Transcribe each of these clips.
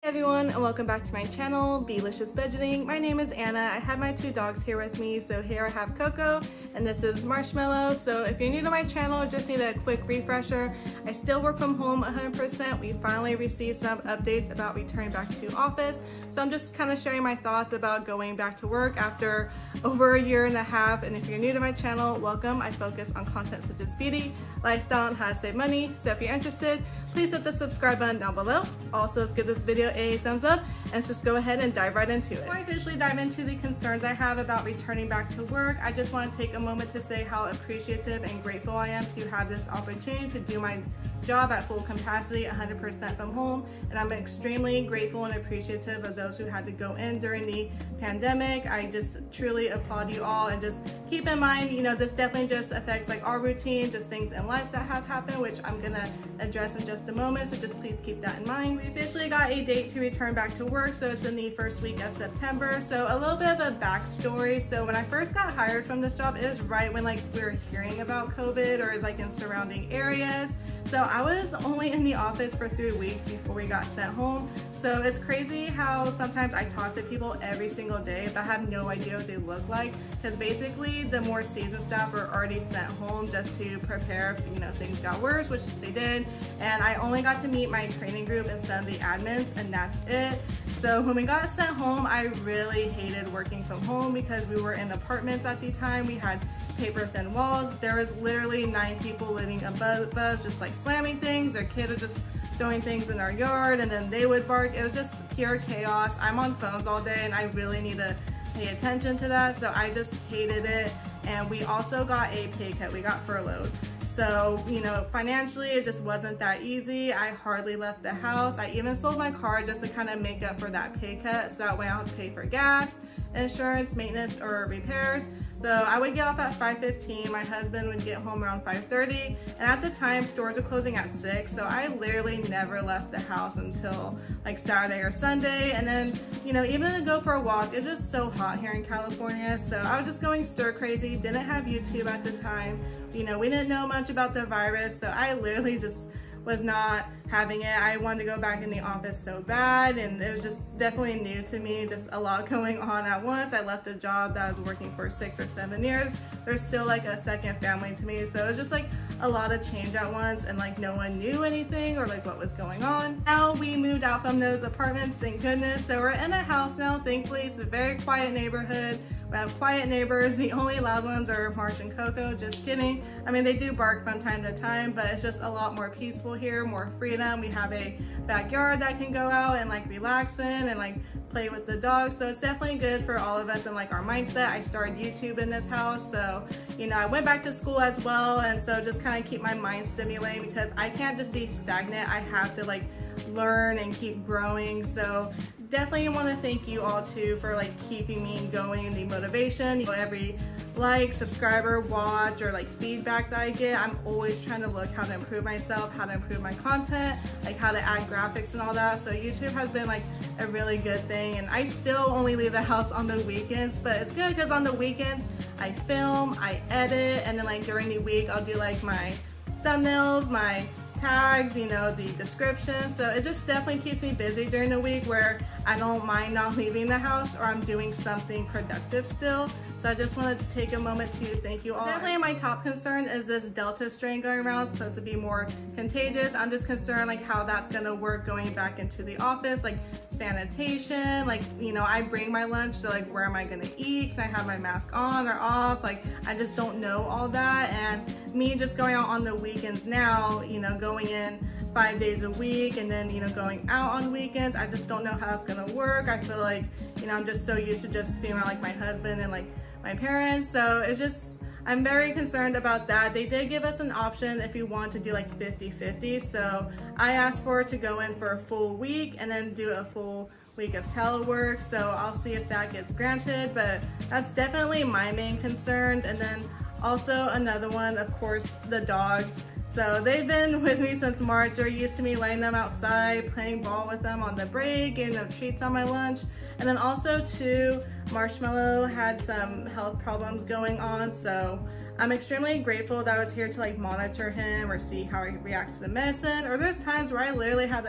Everyone, and welcome back to my channel, Belicious Budgeting. My name is Anna. I have my two dogs here with me. So here I have Coco and this is Marshmallow. So if you're new to my channel, just need a quick refresher. I still work from home 100%. We finally received some updates about returning back to office. So I'm just kind of sharing my thoughts about going back to work after over a year and a half. And if you're new to my channel, welcome. I focus on content such as beauty, lifestyle, and how to save money. So if you're interested, please hit the subscribe button down below. Also, let's give this video a thumbs up and let's just go ahead and dive right into it. Before I officially dive into the concerns I have about returning back to work, I just want to take a moment to say how appreciative and grateful I am to have this opportunity to do my job at full capacity 100% from home, and I'm extremely grateful and appreciative of those who had to go in during the pandemic. I just truly applaud you all, and just keep in mind, you know, this definitely just affects like our routine, just things in life that have happened, which I'm gonna address in just a moment, so just please keep that in mind. We officially got a date to return back to work, so it's in the first week of September. So a little bit of a backstory. So when I first got hired from this job, it was right when like we were hearing about COVID, or is like in surrounding areas. So I was only in the office for 3 weeks before we got sent home. So it's crazy how sometimes I talk to people every single day but I have no idea what they look like, because basically the more seasoned staff were already sent home just to prepare if, you know, things got worse, which they did. And I only got to meet my training group and some of the admins, and that's it. So when we got sent home, I really hated working from home because we were in apartments at the time. We had paper thin walls. There was literally 9 people living above us, just like slamming things. Their kid would just throwing things in our yard and then they would bark. It was just pure chaos. I'm on phones all day and I really need to pay attention to that. So I just hated it. And we also got a pay cut. We got furloughed. So, you know, financially, it just wasn't that easy. I hardly left the house. I even sold my car just to kind of make up for that pay cut. So that way I don't have to pay for gas, insurance, maintenance, or repairs. So I would get off at 5:15. My husband would get home around 5:30. And at the time, stores were closing at 6. So I literally never left the house until like Saturday or Sunday. And then, you know, even to go for a walk, it's just so hot here in California. So I was just going stir crazy. Didn't have YouTube at the time. You know, we didn't know much about the virus. So I literally just was not having it. I wanted to go back in the office so bad, and it was just definitely new to me, just a lot going on at once. I left a job that I was working for 6 or 7 years. There's still like a second family to me, so it was just like a lot of change at once, and like no one knew anything or like what was going on. Now we moved out from those apartments, thank goodness, so we're in a house now. Thankfully, it's a very quiet neighborhood. We have quiet neighbors. The only loud ones are Marsh and Coco. Just kidding. I mean, they do bark from time to time, but it's just a lot more peaceful here, more freedom. We have a backyard that can go out and like relax in and like play with the dogs. So it's definitely good for all of us and like our mindset. I started YouTube in this house. So, you know, I went back to school as well. And so just kind of keep my mind stimulating, because I can't just be stagnant. I have to like learn and keep growing. So definitely want to thank you all too for like keeping me going and the motivation. You know, every like, subscriber, watch, or like feedback that I get, I'm always trying to look how to improve myself, how to improve my content, like how to add graphics and all that. So YouTube has been like a really good thing, and I still only leave the house on the weekends, but it's good because on the weekends I film, I edit, and then like during the week I'll do like my thumbnails, my tags, you know, the description. So it just definitely keeps me busy during the week where I don't mind not leaving the house, or I'm doing something productive still. So I just want to take a moment to thank you all. Definitely my top concern is this Delta strain going around. It's supposed to be more contagious. I'm just concerned like how that's gonna work going back into the office, like sanitation, like, you know, I bring my lunch, so like where am I gonna eat? Can I have my mask on or off? Like, I just don't know all that. And me just going out on the weekends now, you know, going in 5 days a week and then, you know, going out on weekends, I just don't know how it's gonna work. I feel like, you know, I'm just so used to just being around like my husband and like my parents. So it's just, I'm very concerned about that. They did give us an option if you want to do like 50-50. So I asked for it to go in for a full week and then do a full week of telework. So I'll see if that gets granted, but that's definitely my main concern. And then also another one, of course, the dogs. So they've been with me since March. They're used to me letting them outside, playing ball with them on the break, getting them treats on my lunch. And then also too, Marshmallow had some health problems going on. So I'm extremely grateful that I was here to like monitor him or see how he reacts to the medicine. Or there's times where I literally had to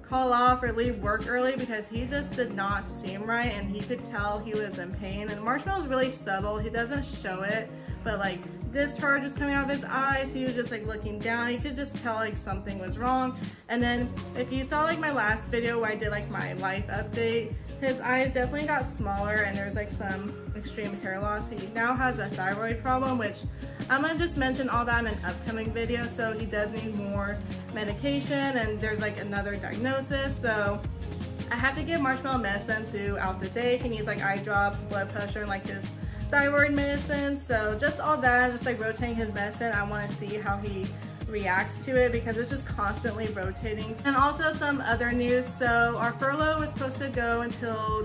call off or leave work early because he just did not seem right, and he could tell he was in pain. And Marshmallow's really subtle, he doesn't show it, but like discharge was coming out of his eyes. He was just like looking down. You could just tell like something was wrong. And then if you saw like my last video where I did like my life update, his eyes definitely got smaller and there's like some extreme hair loss. He now has a thyroid problem, which I'm gonna just mention all that in an upcoming video. So he does need more medication, and there's like another diagnosis. So I have to give Marshmallow medicine throughout the day. He needs like eye drops, blood pressure, and like his thyroid medicine. So just all that, just like rotating his medicine. I want to see how he reacts to it because it's just constantly rotating. And also some other news. So our furlough was supposed to go until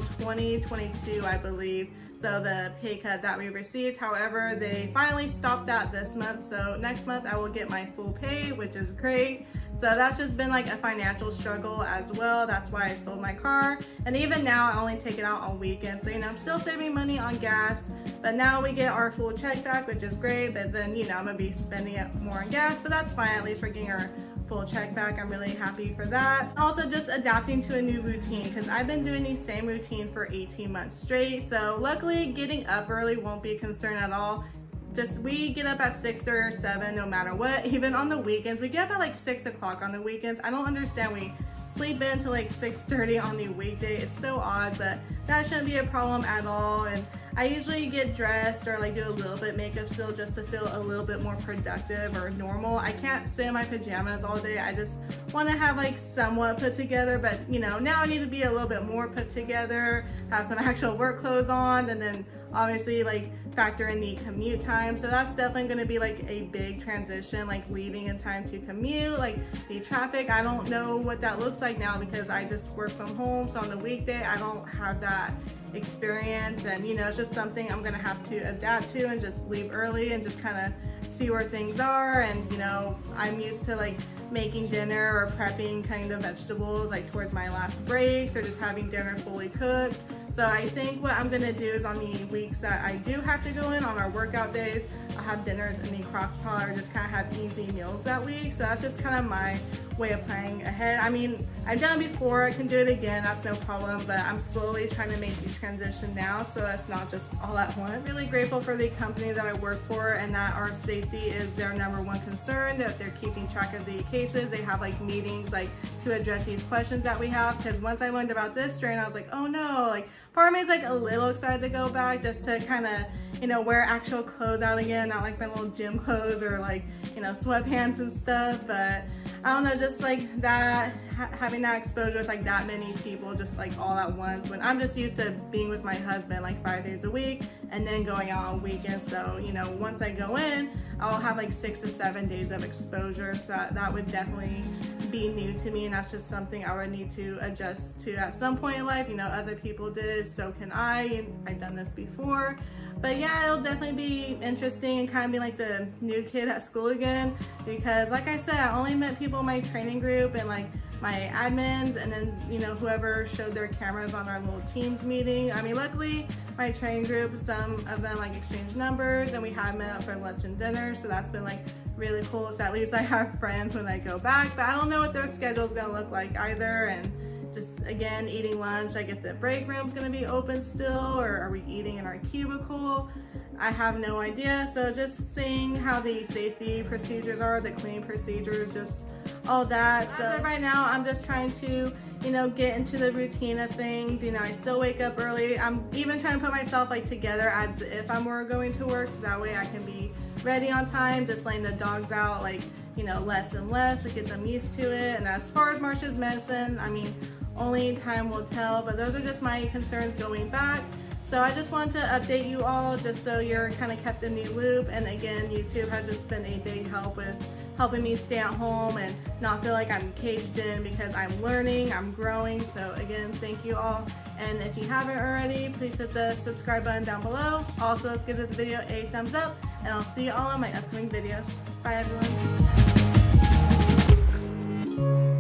2022, I believe. So the pay cut that we received, however, they finally stopped that this month. So next month I will get my full pay, which is great. So that's just been like a financial struggle as well. That's why I sold my car. And even now I only take it out on weekends. So, you know, I'm still saving money on gas, but now we get our full check back, which is great. But then, you know, I'm gonna be spending it more on gas, but that's fine. At least we're getting our full check back. I'm really happy for that. Also just adapting to a new routine because I've been doing the same routine for 18 months straight. So luckily getting up early won't be a concern at all. Just we get up at 6 or 7 no matter what. Even on the weekends, we get up at like 6 o'clock on the weekends. I don't understand, we sleep in till like 6:30 on the weekday. It's so odd, but that shouldn't be a problem at all. And I usually get dressed or like do a little bit makeup still just to feel a little bit more productive or normal. I can't sit in my pajamas all day. I just want to have like somewhat put together, but you know, now I need to be a little bit more put together, have some actual work clothes on, and then obviously like factor in the commute time. So that's definitely going to be like a big transition, like leaving in time to commute, like the traffic. I don't know what that looks like now because I just work from home. So on the weekday, I don't have that experience, and you know, it's just something I'm gonna have to adapt to and just leave early and just kind of see where things are. And you know, I'm used to like making dinner or prepping kind of vegetables like towards my last breaks, or just having dinner fully cooked. So I think what I'm gonna do is on the weeks that I do have to go in on our workout days, I'll have dinners in the crock pot or just kind of have easy meals that week. So that's just kind of my way of planning ahead. I mean, I've done it before, I can do it again, that's no problem, but I'm slowly trying to make the transition now so it's not just all at once. I'm really grateful for the company that I work for and that our safety is their #1 concern, that they're keeping track of the cases. They have like meetings like to address these questions that we have, because once I learned about this strain, I was like, oh no, like part of me is like a little excited to go back just to kind of, you know, wear actual clothes out again, not like my little gym clothes or like, you know, sweatpants and stuff. But I don't know, just like that, having that exposure with like that many people just like all at once, when I'm just used to being with my husband like 5 days a week and then going out on weekends. So, you know, once I go in, I'll have like 6 to 7 days of exposure. So that would definitely be new to me, and that's just something I would need to adjust to at some point in life. You know, other people did, so can I. I've done this before. But yeah, it'll definitely be interesting and kind of be like the new kid at school again, because like I said, I only met people in my training group and like my admins, and then, you know, whoever showed their cameras on our little teams meeting. I mean, luckily my training group, some of them like exchanged numbers and we had met up for lunch and dinner, so that's been like really cool. So at least I have friends when I go back, but I don't know what their schedule's gonna look like either. And just again, eating lunch, like if the break room's gonna be open still, or are we eating in our cubicle? I have no idea. So just seeing how the safety procedures are, the cleaning procedures, just all that. So as of right now, I'm just trying to, you know, get into the routine of things. You know, I still wake up early. I'm even trying to put myself like together as if I'm more going to work, so that way I can be ready on time, just letting the dogs out like, you know, less and less to get them used to it. And as far as Marsh's medicine, I mean, only time will tell, but those are just my concerns going back. So I just wanted to update you all just so you're kind of kept in the loop. And again, YouTube has just been a big help with helping me stay at home and not feel like I'm caged in, because I'm learning, I'm growing. So again, thank you all. And if you haven't already, please hit the subscribe button down below. Also, let's give this video a thumbs up, and I'll see you all in my upcoming videos. Bye everyone.